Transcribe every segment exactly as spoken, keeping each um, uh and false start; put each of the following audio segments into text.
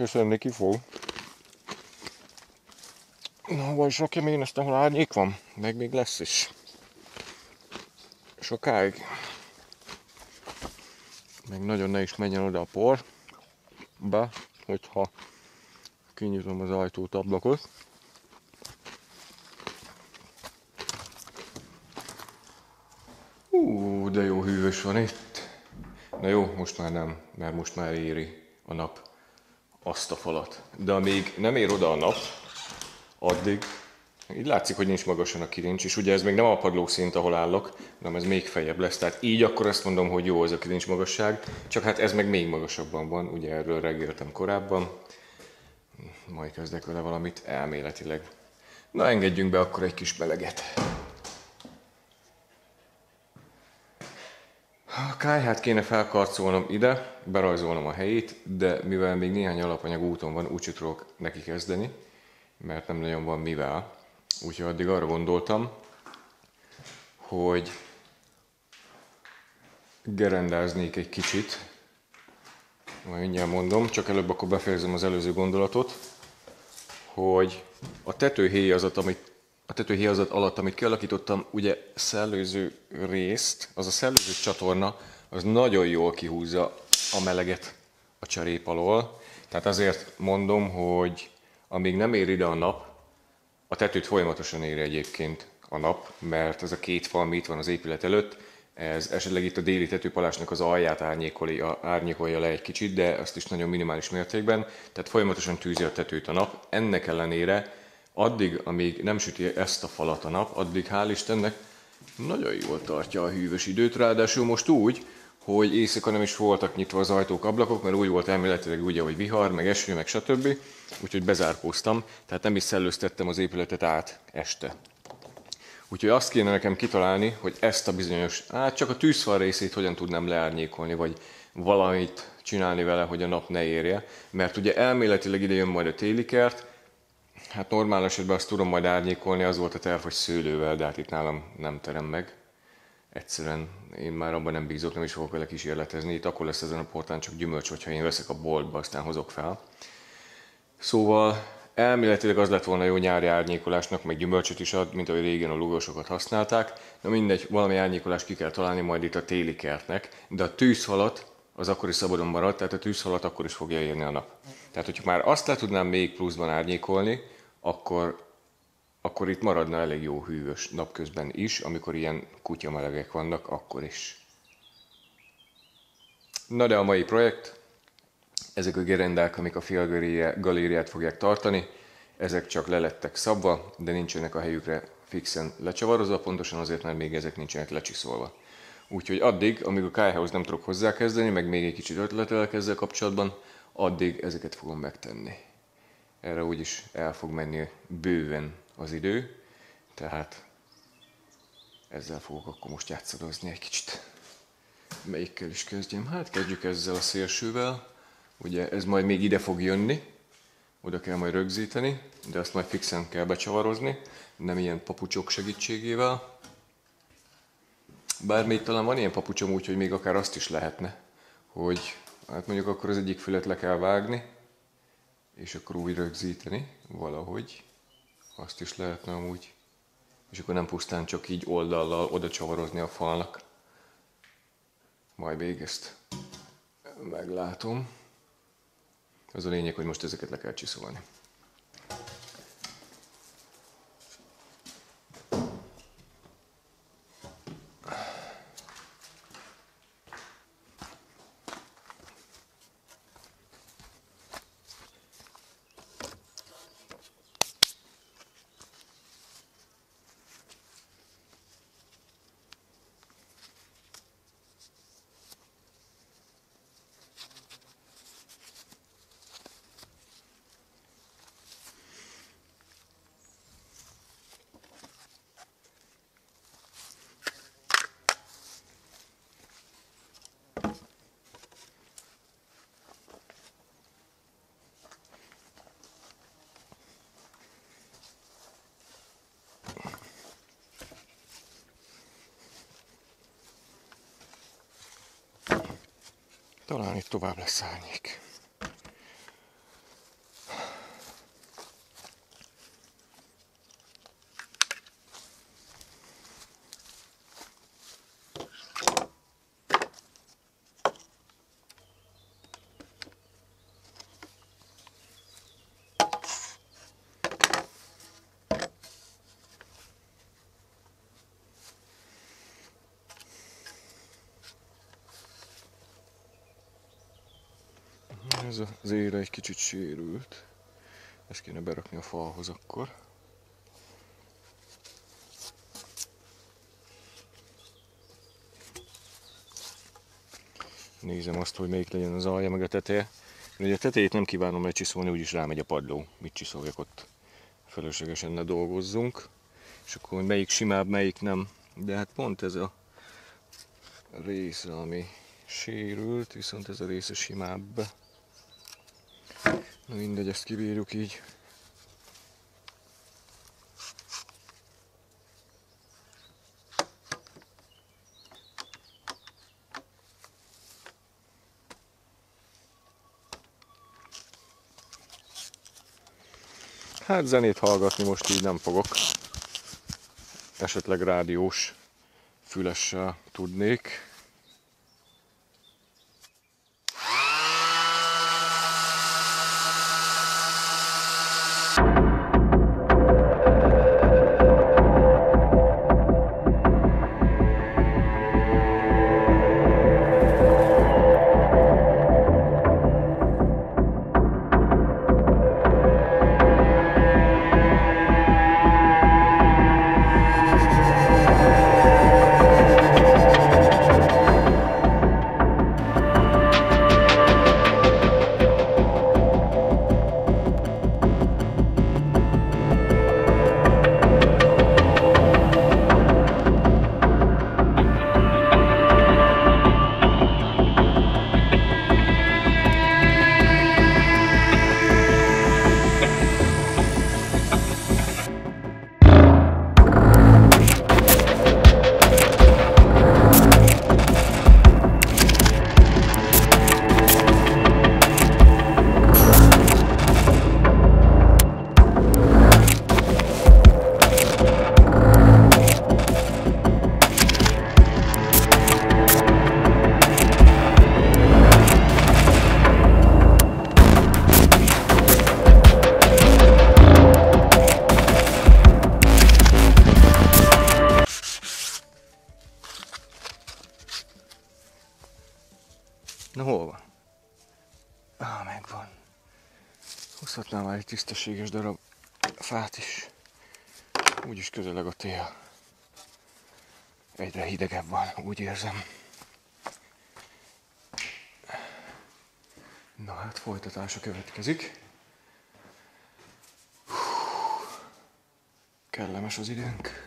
Köszönni ki fog. Na, hova is rakjam én ezt, ahol árnyék van? Meg még lesz is. Sokáig. Meg nagyon ne is menjen oda a por. Be, hogyha kinyitom az ajtót, ablakot. Hú, de jó hűvös van itt. Na jó, most már nem, mert most már éri a nap azt a falat. De amíg nem ér oda a nap, addig így látszik, hogy nincs magasan a kilincs, és ugye ez még nem a padlószint, ahol állok, hanem ez még feljebb lesz. Tehát így akkor azt mondom, hogy jó az a kilincs magasság, csak hát ez meg még magasabban van, ugye erről reggeltem korábban. Majd kezdek vele valamit elméletileg. Na, engedjünk be akkor egy kis meleget. A kályhát kéne felkarcolnom ide, berajzolnom a helyét, de mivel még néhány alapanyag úton van, úgy tudok neki kezdeni, mert nem nagyon van mivel. Úgyhogy addig arra gondoltam, hogy gerendáznék egy kicsit. Majd mindjárt mondom, csak előbb akkor befejezem az előző gondolatot, hogy a tetőhéjazat, amit a tetőhéjazat alatt, amit kialakítottam, ugye szellőző részt, az a szellőző csatorna, az nagyon jól kihúzza a meleget a cserép alól. Tehát azért mondom, hogy amíg nem ér ide a nap, a tetőt folyamatosan éri egyébként a nap, mert ez a két fal, ami itt van az épület előtt, ez esetleg itt a déli tetőpalásnak az alját árnyékolja, árnyékolja le egy kicsit, de azt is nagyon minimális mértékben, tehát folyamatosan tűzi a tetőt a nap. Ennek ellenére addig, amíg nem süti ezt a falat a nap, addig hál' Istennek nagyon jól tartja a hűvös időt, ráadásul most úgy, hogy éjszaka nem is voltak nyitva az ajtók, ablakok, mert úgy volt elméletileg ugye, hogy vihar, meg eső, meg stb. Úgyhogy bezárkóztam, tehát nem is szellőztettem az épületet át este. Úgyhogy azt kéne nekem kitalálni, hogy ezt a bizonyos, hát csak a tűzfal részét hogyan tudnám leárnyékolni, vagy valamit csinálni vele, hogy a nap ne érje. Mert ugye elméletileg ide jön majd a téli kert, hát normál esetben azt tudom majd árnyékolni, az volt a terv, hogy szőlővel, de hát itt nálam nem terem meg. Egyszerűen én már abban nem bízok, nem is fogok vele kísérletezni. Itt akkor lesz ezen a portán csak gyümölcs, hogyha én veszek a boltba, aztán hozok fel. Szóval elméletileg az lett volna jó nyári árnyékolásnak, meg gyümölcsöt is ad, mint ahogy régen a lugósokat használták. Na mindegy, valami árnyékolást ki kell találni majd itt a téli kertnek, de a tűzfalat az akkor is szabadon marad, tehát a tűzfalat akkor is fogja érni a nap. Tehát, hogyha már azt le tudnám még pluszban árnyékolni, akkor, akkor itt maradna elég jó hűvös napközben is, amikor ilyen kutyamelegek vannak, akkor is. Na de a mai projekt, ezek a gerendák, amik a félgalériát fogják tartani, ezek csak lelettek szabva, de nincsenek a helyükre fixen lecsavarozva, pontosan azért, mert még ezek nincsenek lecsiszolva. Úgyhogy addig, amíg a kályhához nem tudok hozzákezdeni, meg még egy kicsit ötletelek ezzel kapcsolatban, addig ezeket fogom megtenni. Erre úgyis el fog menni bőven az idő, tehát ezzel fogok akkor most játszadozni egy kicsit. Melyikkel is kezdjem? Hát kezdjük ezzel a szélsővel. Ugye ez majd még ide fog jönni, oda kell majd rögzíteni, de azt majd fixen kell becsavarozni, nem ilyen papucsok segítségével. Bár még talán van ilyen papucsom úgy, hogy még akár azt is lehetne, hogy hát mondjuk akkor az egyik fület le kell vágni, és akkor úgy rögzíteni valahogy, azt is lehetne amúgy, és akkor nem pusztán csak így oldallal oda csavarozni a falnak. Majd még ezt meglátom. Az a lényeg, hogy most ezeket le kell csiszolni. Talán itt tovább lesz árnyék. Ez az ére egy kicsit sérült. Ezt kéne berakni a falhoz akkor. Nézem azt, hogy melyik legyen az alja meg a teteje. Ugye a tetejét nem kívánom lecsiszolni, úgyis rámegy a padló. Mit csiszoljak ott? Feleslegesen ne dolgozzunk. És akkor melyik simább, melyik nem. De hát pont ez a része, ami sérült, viszont ez a része simább. Na mindegy, ezt kibírjuk így. Hát zenét hallgatni most így nem fogok. Esetleg rádiós fülessel tudnék. Na hol van? Ah, megvan. Hozhatnám már egy tisztességes darab fát is. Úgyis közeleg a tél. Egyre hidegebb van, úgy érzem. Na hát folytatása következik. Kellemes az időnk.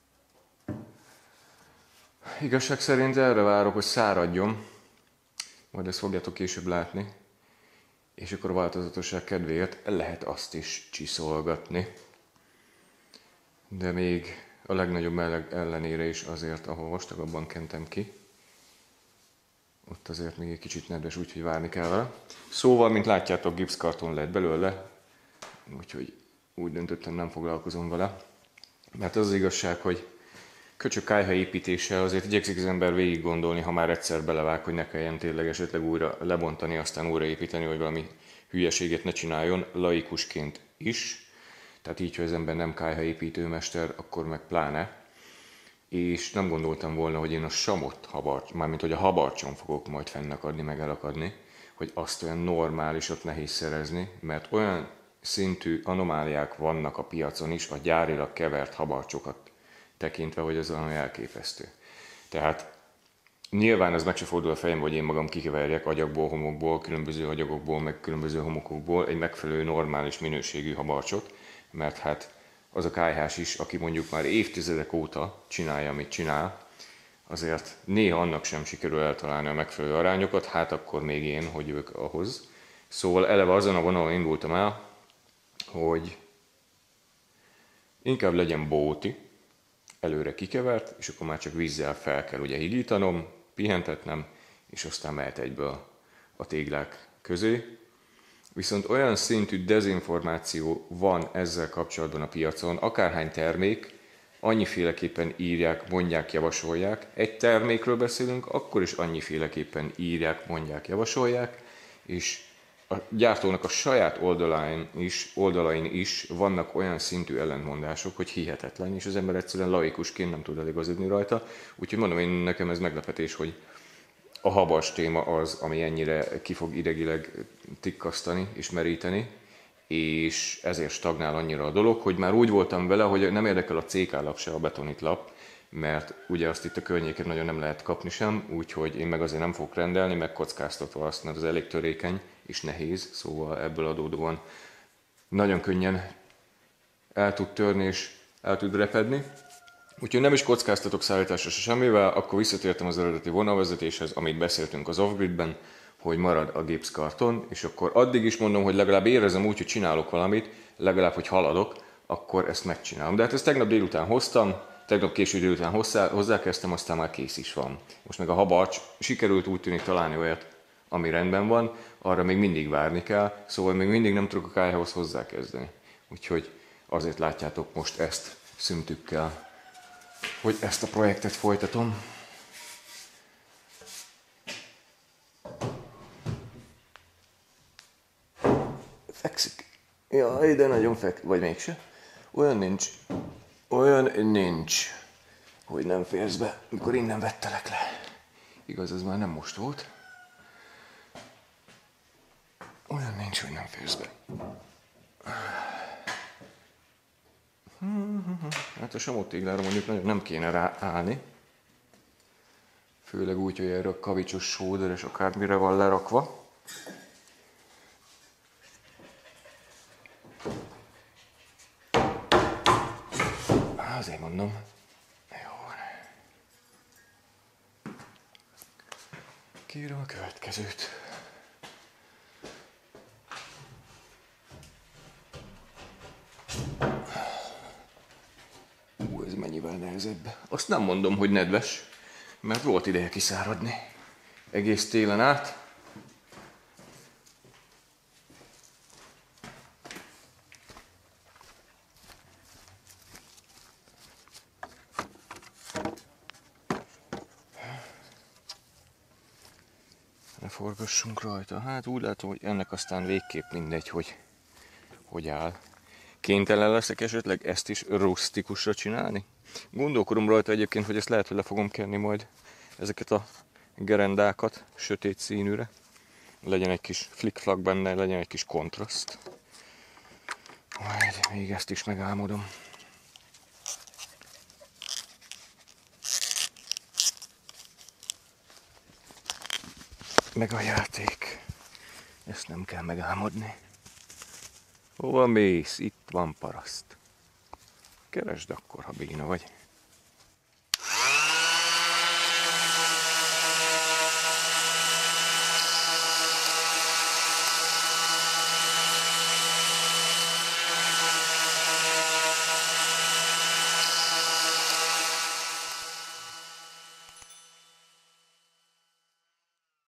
Igazság szerint erre várok, hogy száradjon. Majd ezt fogjátok később látni. És akkor a változatosság kedvéért lehet azt is csiszolgatni. De még a legnagyobb meleg ellenére is azért, ahol vastagabban kentem ki. Ott azért még egy kicsit nedves, úgyhogy várni kell vele. Szóval, mint látjátok, gipszkarton lett belőle. Úgyhogy úgy döntöttem, nem foglalkozom vele. Mert az az igazság, hogy köcsög kályha építéssel azért igyekszik az ember végig gondolni, ha már egyszer belevág, hogy ne kelljen tényleg esetleg újra lebontani, aztán újraépíteni, vagy valami hülyeséget ne csináljon, laikusként is. Tehát így, hogy az ember nem kályhaépítőmester, akkor meg pláne. És nem gondoltam volna, hogy én a samot, habarcs, mármint hogy a habarcson fogok majd fennakadni, meg elakadni, hogy azt olyan normálisat nehéz szerezni, mert olyan szintű anomáliák vannak a piacon is, a gyárilag kevert habarcsokat tekintve, hogy ez olyan elképesztő. Tehát nyilván ez meg se fordul a fejembe, hogy én magam kikeverjek agyagból, homokból, különböző agyagokból, meg különböző homokokból egy megfelelő normális minőségű habarcsot, mert hát az a kályhás is, aki mondjuk már évtizedek óta csinálja, amit csinál, azért néha annak sem sikerül eltalálni a megfelelő arányokat, hát akkor még én, hogy ők ahhoz. Szóval eleve azon a vonalon indultam el, hogy inkább legyen bóti, előre kikevert, és akkor már csak vízzel fel kell ugye higítanom, pihentetnem, és aztán mehet egyből a téglák közé. Viszont olyan szintű dezinformáció van ezzel kapcsolatban a piacon, akárhány termék, annyiféleképpen írják, mondják, javasolják. Egy termékről beszélünk, akkor is annyiféleképpen írják, mondják, javasolják, és a gyártónak a saját oldalain is, oldalain is vannak olyan szintű ellentmondások, hogy hihetetlen, és az ember egyszerűen laikusként nem tud eligazodni rajta. Úgyhogy mondom, én nekem ez meglepetés, hogy a habas téma az, ami ennyire ki fog idegileg tikkasztani és meríteni, és ezért stagnál annyira a dolog, hogy már úgy voltam vele, hogy nem érdekel a cé ká lap se, a betonitlap, mert ugye azt itt a környéken nagyon nem lehet kapni sem, úgyhogy én meg azért nem fogok rendelni, meg kockáztatva azt, mert az elég törékeny és nehéz, szóval ebből adódóan nagyon könnyen el tud törni és el tud repedni. Úgyhogy nem is kockáztatok szállításra se semmivel, akkor visszatértem az eredeti vonalvezetéshez, amit beszéltünk az off-gridben, hogy marad a gipszkarton, és akkor addig is mondom, hogy legalább érezem úgy, hogy csinálok valamit, legalább, hogy haladok, akkor ezt megcsinálom. De hát ezt tegnap délután hoztam, tegnap késő délután hozzá, hozzákezdtem, aztán már kész is van. Most meg a habarcs, sikerült úgy tűnik találni olyat, ami rendben van, arra még mindig várni kell, szóval még mindig nem tudok a kályhához hozzákezdeni. Úgyhogy azért látjátok most ezt szüntükkel, hogy ezt a projektet folytatom. Fekszik. Jaj, de nagyon fekszik. Vagy mégse. Olyan nincs. Olyan nincs, hogy nem férsz be, mikor innen vettelek le. Igaz, ez már nem most volt. Olyan nincs, hogy nem férsz be. Hát a samótéglára mondjuk nagyon nem kéne ráállni. Főleg úgy, hogy erre a kavicsos sóder és akármire van lerakva. Azért mondom. Jó. Kírom a következőt. Ú, ez mennyivel nehezebb. Azt nem mondom, hogy nedves, mert volt ideje kiszáradni. Egész télen át. Ne forgassunk rajta. Hát úgy látom, hogy ennek aztán végképp mindegy, hogy hogy áll. Kénytelen leszek esetleg ezt is rusztikusra csinálni? Gondolkodom rajta egyébként, hogy ezt lehet, hogy le fogom kenni majd ezeket a gerendákat sötét színűre. Legyen egy kis flick-flack benne, legyen egy kis kontraszt. Majd még ezt is megálmodom. Meg a játék. Ezt nem kell megálmodni. Hova mész? Itt van paraszt. Keresd akkor, ha béna vagy.